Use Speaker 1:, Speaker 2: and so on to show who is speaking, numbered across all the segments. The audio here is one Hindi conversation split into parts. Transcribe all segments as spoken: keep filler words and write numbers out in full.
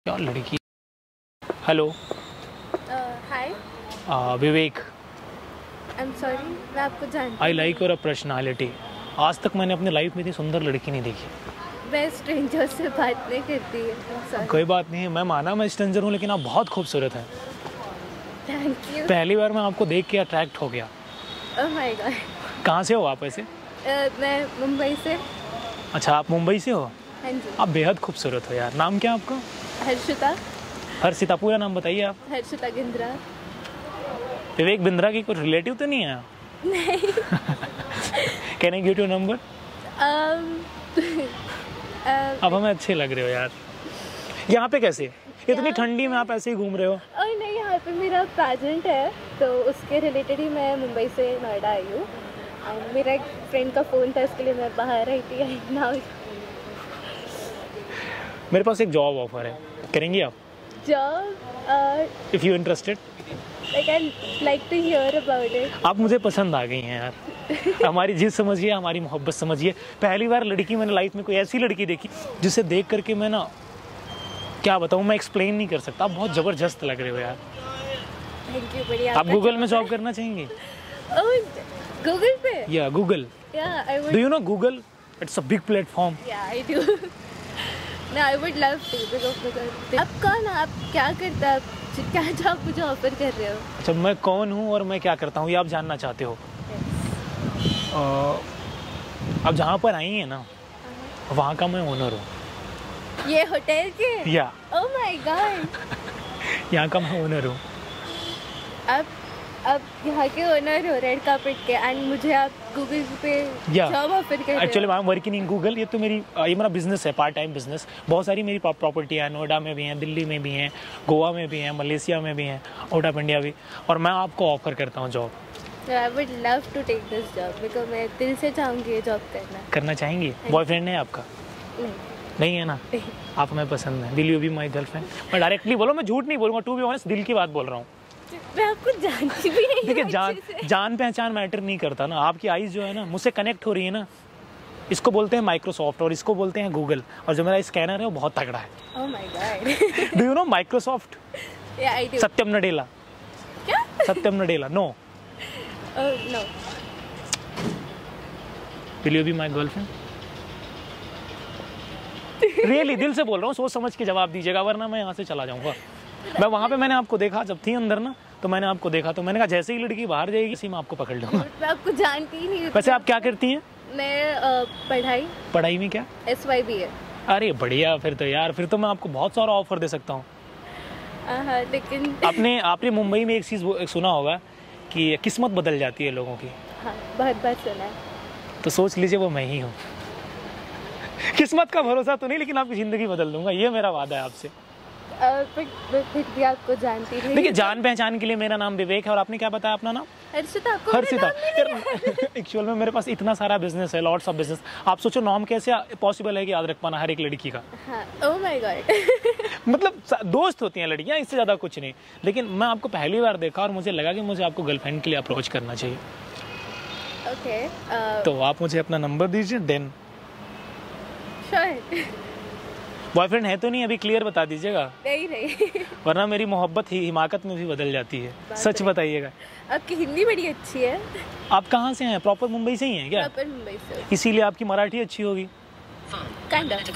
Speaker 1: क्या लड़की। Hello.
Speaker 2: Hi.
Speaker 1: Vivek.
Speaker 2: I am sorry, मैं आपको जानती
Speaker 1: आई लाइक योर पर्सनालिटी। आज तक मैंने अपनी लाइफ में इतनी सुंदर लड़की नहीं देखी।
Speaker 2: मैं स्ट्रेंजर से बात नहीं करती है।
Speaker 1: कोई बात नहीं है, मैं माना मैं स्ट्रेंजर हूँ, लेकिन आप बहुत खूबसूरत हैं।
Speaker 2: Thank you.
Speaker 1: पहली बार मैं आपको देख के अट्रैक्ट हो गया।
Speaker 2: Oh my God.
Speaker 1: कहाँ से हो आप ऐसे?
Speaker 2: uh, मैं मुंबई से।
Speaker 1: अच्छा, आप मुंबई से हो?
Speaker 2: हाँ जी।
Speaker 1: आप बेहद खूबसूरत हो यार। नाम क्या है आपका?
Speaker 2: हर्षिता।
Speaker 1: हर्षिता, पूरा नाम बताइए आप।
Speaker 2: हर्षिता बिंद्रा।
Speaker 1: विवेक बिंद्रा की कोई रिलेटिव तो नहीं है?
Speaker 2: नहीं।
Speaker 1: Can I get your number? अब हमें अच्छे लग रहे हो यार। यहाँ पे कैसे इतनी ठंडी में आप ऐसे ही घूम रहे हो?
Speaker 2: और नहीं, यहाँ पे मेरा प्रेजेंट है तो उसके रिलेटेड ही मैं मुंबई से नोएडा आई हूँ। मेरा एक फ्रेंड का फ़ोन था, इसके लिए मैं बाहर आई थी। नाउ
Speaker 1: मेरे पास एक जॉब ऑफर है, करेंगी आप?
Speaker 2: Job?
Speaker 1: If you interested.
Speaker 2: Like I like to hear about it.
Speaker 1: आप मुझे पसंद आ गई हैं यार। हमारी जिद समझिए, हमारी मोहब्बत समझिए। पहली बार लड़की मैंने लाइफ में कोई ऐसी लड़की देखी जिसे देख करके मैं ना, क्या बताऊँ, मैं एक्सप्लेन नहीं कर सकता। आप बहुत ज़बरदस्त लग रहे हो यार।
Speaker 2: Thank you. बढ़िया।
Speaker 1: आप गूगल में जॉब करना चाहेंगे?
Speaker 2: गूगल पे?
Speaker 1: Yeah Google.
Speaker 2: Yeah I would.
Speaker 1: Do you know Google? It's a big platform.
Speaker 2: Yeah I do. No, I would love to because आप कौन, आप क्या करते हैं, आप क्या जॉब मुझे ऑफर कर रहे हो?
Speaker 1: अच्छा, मैं कौन हूँ और मैं क्या करता हूँ ये आप जानना चाहते हो?
Speaker 2: yes.
Speaker 1: uh, आप जहाँ पर आई हैं ना, वहाँ का मैं ओनर हूँ।
Speaker 2: ये होटल के?
Speaker 1: या।
Speaker 2: Oh my God.
Speaker 1: यहाँ का मैं ओनर हूँ।
Speaker 2: आप आप यहाँ के ओनर हो रेड कार्पेट के, एंड मुझे आप गूगल पे जॉब ऑफर कर रहे हो?
Speaker 1: Actually I am working in Google. ये तो मेरी ये मेरा बिजनेस है, पार्ट टाइम बिजनेस। बहुत सारी मेरी प्रॉपर्टी है, नोएडा में भी हैं, दिल्ली में भी हैं, गोवा में भी हैं, मलेशिया में भी हैं, आउट ऑफ इंडिया भी। और मैं आपको ऑफर करता हूँ job.
Speaker 2: I would love to take this job because मैं दिल से चाहूँगी ये जॉब करना।
Speaker 1: करना चाहेंगी? बॉयफ्रेंड है आपका?
Speaker 2: नहीं।
Speaker 1: नहीं है ना? आप हमें पसंद है। Will you be my girlfriend? मैं डायरेक्टली बोलो, मैं झूठ नहीं बोलूँगा। टू बी ऑनेस्ट, दिल की बात बोल रहा हूँ।
Speaker 2: मैं आपको जानती भी नहीं।
Speaker 1: देखिए, जान जान पहचान मैटर नहीं करता ना। आपकी आईज जो है ना, मुझसे कनेक्ट हो रही है ना, इसको बोलते हैं माइक्रोसॉफ्ट और इसको बोलते हैं गूगल। और जो मेरा स्कैनर है वो बहुत तगड़ा है।
Speaker 2: Oh my God.
Speaker 1: Do you know Microsoft?
Speaker 2: Yeah I do.
Speaker 1: Satyam Nadella.
Speaker 2: क्या?
Speaker 1: Satyam Nadella. No.
Speaker 2: Oh no.
Speaker 1: Will you be my girlfriend? Really, दिल से बोल रहा हूँ, सोच समझ के जवाब दीजिएगा, वरना मैं यहाँ से चला जाऊँगा। मैं वहाँ पे मैंने आपको देखा, जब थी अंदर ना, तो मैंने आपको देखा, तो मैंने कहा जैसे ही लड़की बाहर जाएगी इसी में आपको पकड़ लूँगा।
Speaker 2: मैं आपको जानती ही नहीं।
Speaker 1: वैसे आप क्या करती हैं?
Speaker 2: मैं पढ़ाई।
Speaker 1: पढ़ाई में क्या?
Speaker 2: एस वाई बी है।
Speaker 1: अरे बढ़िया, फिर तो यार, फिर तो मैं आपको बहुत सारा ऑफर दे सकता हूँ।
Speaker 2: लेकिन
Speaker 1: आपने आपने मुंबई में एक चीज़ सुना होगा कि किस्मत बदल जाती है लोगों की।
Speaker 2: हाँ, बहुत बार सुना है।
Speaker 1: तो सोच लीजिए वो मैं ही हूँ। किस्मत का भरोसा तो नहीं, लेकिन आपकी ज़िंदगी बदल दूंगा, ये मेरा वादा है आपसे।
Speaker 2: फिर फिर भी आपको जानती नहीं।
Speaker 1: देखिए, जान पहचान के लिए मेरा नाम विवेक है। और आपने क्या बताया अपना नाम?
Speaker 2: हर्षिता। आपको
Speaker 1: हर्षिता। एक्चुअल में मेरे पास इतना सारा बिजनेस है, लॉट्स ऑफ बिजनेस। आप सोचो नाम कैसे पॉसिबल है कि याद रख पाना हर एक लड़की का।
Speaker 2: Oh my God.
Speaker 1: मतलब दोस्त होती हैं लड़कियां, इससे ज़्यादा कुछ नहीं। लेकिन मैं आपको पहली बार देखा और मुझे लगा कि मुझे आपको गर्लफ्रेंड के लिए अप्रोच करना चाहिए।
Speaker 2: ओके।
Speaker 1: तो आप मुझे अपना नंबर दीजिए, देन।
Speaker 2: श्योर।
Speaker 1: बॉयफ्रेंड है तो नहीं? अभी क्लियर बता दीजिएगा।
Speaker 2: नहीं नहीं।
Speaker 1: वरना मेरी मोहब्बत ही हिमाकत में भी बदल जाती है। सच बताइएगा।
Speaker 2: आपकी हिंदी बड़ी अच्छी है।
Speaker 1: आप कहाँ से हैं? प्रॉपर मुंबई से ही हैं क्या?
Speaker 2: प्रॉपर मुंबई से।
Speaker 1: इसीलिए आपकी मराठी अच्छी होगी।
Speaker 2: Kind of.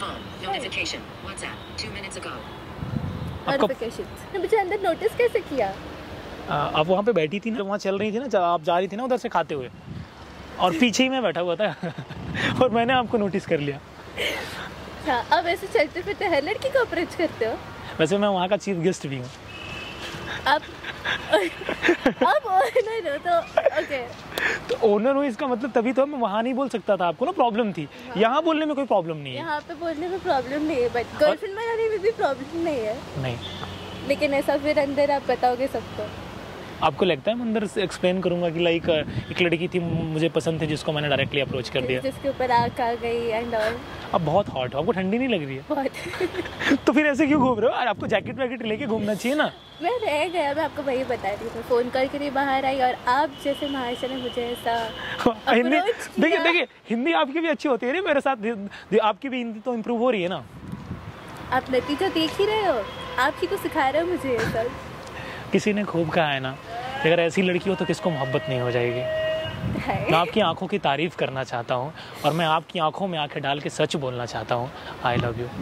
Speaker 2: Notification। मुझे अंदर नोटिस कैसे किया?
Speaker 1: आप वहाँ पे बैठी थी ना, वहाँ चल रही थी ना, आप जा रही थी ना उधर से खाते हुए, और पीछे ही मैं बैठा हुआ था। और मैंने आपको नोटिस कर लिया।
Speaker 2: हाँ, अब ऐसे चलते फिरते हर लड़की को अप्रोच करते हो?
Speaker 1: वैसे मैं वहाँ का चीफ गेस्ट भी हूँ।
Speaker 2: आप आप ओनर हो तो ओके।
Speaker 1: तो ओनर हूँ इसका मतलब तभी तो मैं वहाँ नहीं बोल सकता था, आपको ना प्रॉब्लम थी। यहाँ बोलने में कोई प्रॉब्लम नहीं है।
Speaker 2: यहाँ पे बोलने में प्रॉब्लम नहीं है, बट गर्लफ्रेंड बनाने में भी प्रॉब्लम नहीं है।
Speaker 1: नहीं।
Speaker 2: लेकिन ऐसा फिर अंदर आप बताओगे सबको?
Speaker 1: आपको लगता है मैं अंदर से एक्सप्लेन करूंगा कि लाइक एक लड़की थी मुझे पसंद थी, जिसको मैंने डायरेक्टली अप्रोच कर दिया,
Speaker 2: जिसके ऊपर आँख आ गई एंड ऑल?
Speaker 1: अब बहुत हॉट हो, आपको ठंडी नहीं लग रही है?
Speaker 2: बहुत।
Speaker 1: तो फिर ऐसे क्यों घूम रहे हो? आपको जैकेट वैकेट लेके घूमना चाहिए ना।
Speaker 2: मैं रह गया, मैं आपको वही बता रही हूँ। फ़ोन करके नहीं बाहर आई और आप जैसे महाशय ने मुझे ऐसा
Speaker 1: हिंदी, देखिए देखिए हिंदी आपकी भी अच्छी होती है ना मेरे साथ। आपकी भी हिंदी तो इम्प्रूव हो रही है ना।
Speaker 2: आप नतीजा देख ही रहे हो, आप ही तो सिखा रहे हो मुझे ये सब।
Speaker 1: किसी ने खूब कहा है ना कि अगर ऐसी लड़की हो तो किसको मोहब्बत नहीं हो जाएगी। मैं आपकी आंखों की तारीफ करना चाहता हूँ और मैं आपकी आंखों में आंखें डाल के सच बोलना चाहता हूँ, आई लव यू।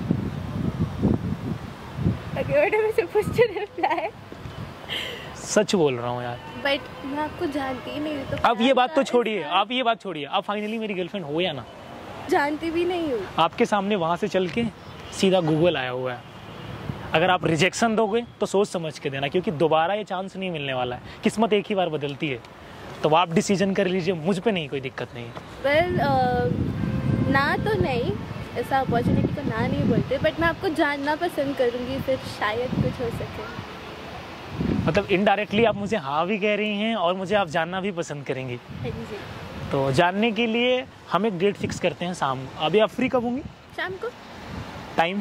Speaker 1: सच बोल रहा हूँ यार।
Speaker 2: बट मैं आपको जानती ही नहीं हूँ तो
Speaker 1: अब ये बात तो छोड़िए, आप ये बात छोड़िए, आप फाइनली मेरी गर्लफ्रेंड हो या ना?
Speaker 2: जानती भी नहीं हूँ।
Speaker 1: आपके सामने वहाँ से चल के सीधा गूगल आया हुआ है। अगर आप रिजेक्शन दोगे तो सोच समझ के देना, क्योंकि दोबारा ये चांस नहीं मिलने वाला है। किस्मत एक ही बार बदलती है, तो आप डिसीजन कर लीजिए, मुझ पे नहीं कोई दिक्कत नहीं है।
Speaker 2: वेल well, uh, ना तो नहीं, ऐसा अपॉर्चुनिटी को ना नहीं बोलते, बट मैं आपको जानना पसंद करूँगी, फिर शायद कुछ हो सके।
Speaker 1: मतलब इनडायरेक्टली आप मुझे हाँ भी कह रही हैं और मुझे आप जानना भी पसंद करेंगी।
Speaker 2: हाँ जी।
Speaker 1: तो जानने के लिए हम एक डेट फिक्स करते हैं शाम को। अभी आप फ्री कब होंगी?
Speaker 2: शाम को
Speaker 1: टाइम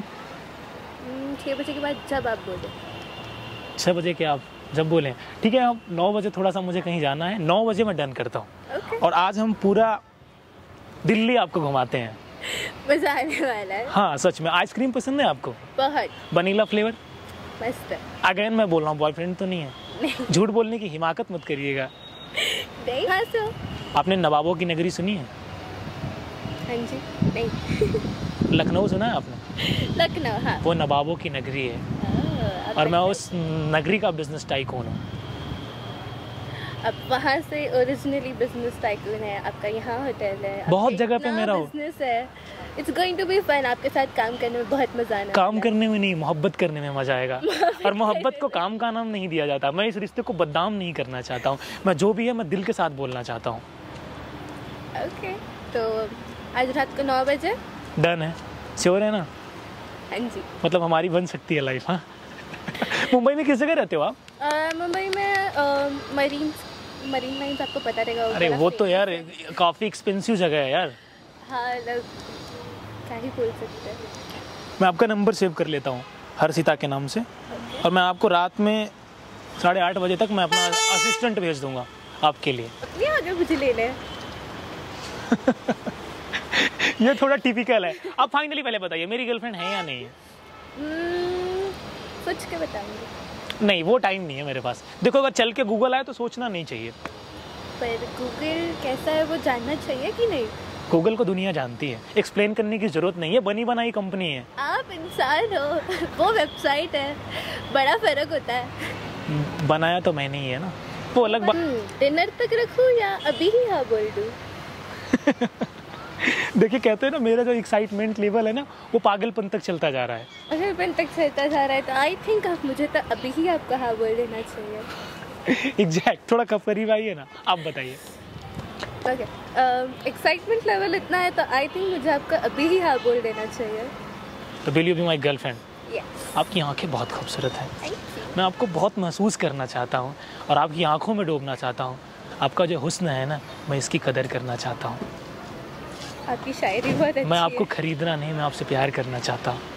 Speaker 2: छः बजे के बाद, जब आप बोले।
Speaker 1: छः बजे के आप जब बोलें, ठीक है। आप नौ बजे थोड़ा सा मुझे कहीं जाना है, नौ बजे मैं डन करता हूँ।
Speaker 2: okay.
Speaker 1: और आज हम पूरा दिल्ली आपको घुमाते हैं।
Speaker 2: मजा आने वाला है।
Speaker 1: हाँ सच में। आइसक्रीम पसंद है आपको?
Speaker 2: बहुत।
Speaker 1: Vanilla flavour?
Speaker 2: मस्त।
Speaker 1: अगेन मैं बोल रहा हूँ, बॉयफ्रेंड तो नहीं है?
Speaker 2: नहीं।
Speaker 1: झूठ बोलने की हिमाकत मत करिएगा।
Speaker 2: नहीं। हाँ सो
Speaker 1: आपने नवाबों की नगरी सुनी है?
Speaker 2: हाँ जी। नहीं।
Speaker 1: लखनऊ सुना है आपने?
Speaker 2: लखनऊ, हाँ।
Speaker 1: वो नवाबों की नगरी है।
Speaker 2: oh,
Speaker 1: और मैं उस नगरी का बिजनेस टाइकून हूँ।
Speaker 2: अब वहाँ से ओरिजिनली बिजनेस टाइकून है, आपका यहाँ होटल है,
Speaker 1: बहुत जगह पे मेरा हो
Speaker 2: बिजनेस है। It's going to be fun. आपके साथ काम करने में बहुत मजा आना।
Speaker 1: काम करने में नहीं, मोहब्बत करने में मजा आएगा। और मोहब्बत को काम का नाम नहीं दिया जाता। मैं इस रिश्ते को बदनाम नहीं करना चाहता हूँ। मैं जो भी है मैं दिल के साथ बोलना चाहता हूँ।
Speaker 2: ओके, तो आज रात को नौ बजे
Speaker 1: डन है? श्योर है ना?
Speaker 2: हाँ जी।
Speaker 1: मतलब हमारी बन सकती है लाइफ। हाँ। मुंबई में किस जगह रहते हो आप?
Speaker 2: uh, मुंबई में मरीन मरीन लाइन्स, आपको पता रहेगा।
Speaker 1: अरे वो तो यार काफ़ी एक्सपेंसिव जगह है यार।
Speaker 2: हाँ, लग क्या ही बोल सकते हैं।
Speaker 1: मैं आपका नंबर सेव कर लेता हूँ हर्षिता के नाम से। okay. और मैं आपको रात में साढ़े आठ बजे तक मैं अपना असिस्टेंट भेज दूंगा आपके लिए।
Speaker 2: अपने आगे मुझे ले ले।
Speaker 1: ये थोड़ा टिपिकल है। आप फाइनली पहले बताइए, मेरी गर्लफ्रेंड है या नहीं है?
Speaker 2: hmm, सोच के बताऊंगी।
Speaker 1: नहीं, वो टाइम नहीं है मेरे पास। देखो, अगर चल के गूगल आए तो सोचना नहीं चाहिए।
Speaker 2: पर गूगल कैसा है वो जानना चाहिए कि नहीं?
Speaker 1: गूगल को दुनिया जानती है, एक्सप्लेन करने की जरूरत नहीं है। बनी बनाई कंपनी है।
Speaker 2: आप इंसान हो, वो वेबसाइट है, बड़ा फर्क होता है।
Speaker 1: बनाया तो मैंने ही है ना, वो अलग बात।
Speaker 2: डिनर तक रखूं या अभी ही हाँ बोल दूं?
Speaker 1: देखिए, कहते हैं ना, मेरा जो एक्साइटमेंट लेवल है ना वो पागलपन तक चलता जा रहा है।
Speaker 2: पागलपन तक चलता जा रहा है तो आई थिंक आप मुझे तो अभी ही आपका हाँ बोल देना चाहिए।
Speaker 1: एग्जैक्ट। थोड़ा कब करीब आइए ना, आप बताइए।
Speaker 2: ओके, एक्साइटमेंट लेवल इतना है तो आई थिंक मुझे आपका अभी ही हाँ बोल देना चाहिए।
Speaker 1: तो will you be my girlfriend?
Speaker 2: Yes.
Speaker 1: आपकी आंखें बहुत खूबसूरत हैं।
Speaker 2: Thank you.
Speaker 1: मैं आपको बहुत महसूस करना चाहता हूँ और आपकी आंखों में डूबना चाहता हूँ। आपका जो हुस्न है ना, मैं इसकी कदर करना चाहता हूँ।
Speaker 2: आपकी शायरी बहुत अच्छी है।
Speaker 1: मैं आपको खरीदना नहीं, मैं आपसे प्यार करना चाहता हूँ।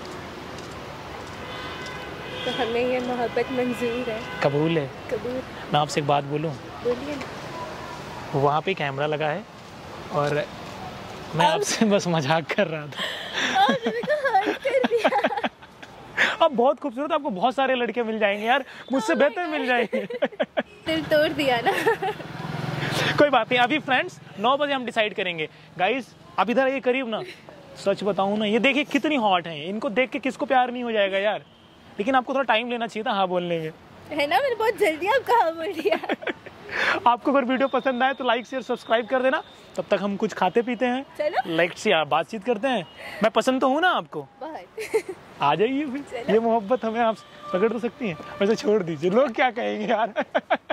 Speaker 2: तो हमें ये मोहब्बत मंजूर है।
Speaker 1: कबूल है?
Speaker 2: कबूल।
Speaker 1: मैं आपसे एक बात बोलूँ?
Speaker 2: बोलिए ना।
Speaker 1: वहाँ पे कैमरा लगा है और मैं आपसे बस मजाक कर रहा था।
Speaker 2: आपने मेरे को हर्ट कर दिया।
Speaker 1: आप बहुत खूबसूरत, आपको बहुत सारे लड़के मिल जाएंगे यार, मुझसे
Speaker 2: oh
Speaker 1: बेहतर मिल जाएंगे।
Speaker 2: दिल तोड़ दिया ना।
Speaker 1: कोई बात नहीं, अभी फ्रेंड्स नौ बजे हम डिसाइड करेंगे। गाइस आप इधर आइए करीब ना। सच बताऊं ना, ये देखिए कितनी हॉट हैं। इनको देख के किसको प्यार नहीं हो जाएगा यार। लेकिन आपको थोड़ा टाइम लेना चाहिए था हाँ बोलने में,
Speaker 2: है ना? मैंने बहुत जल्दी आपका हाँ बोल दिया।
Speaker 1: आपको अगर वीडियो पसंद आए तो लाइक शेयर सब्सक्राइब कर देना। तब तक हम कुछ खाते पीते हैं,
Speaker 2: चलो
Speaker 1: लाइक से बातचीत करते हैं। मैं पसंद तो हूँ ना आपको?
Speaker 2: बहुत।
Speaker 1: आ जाइए फिर। ये मोहब्बत हमें आप पकड़ तो सकती हैं। वैसे छोड़ दीजिए, लोग क्या कहेंगे यार।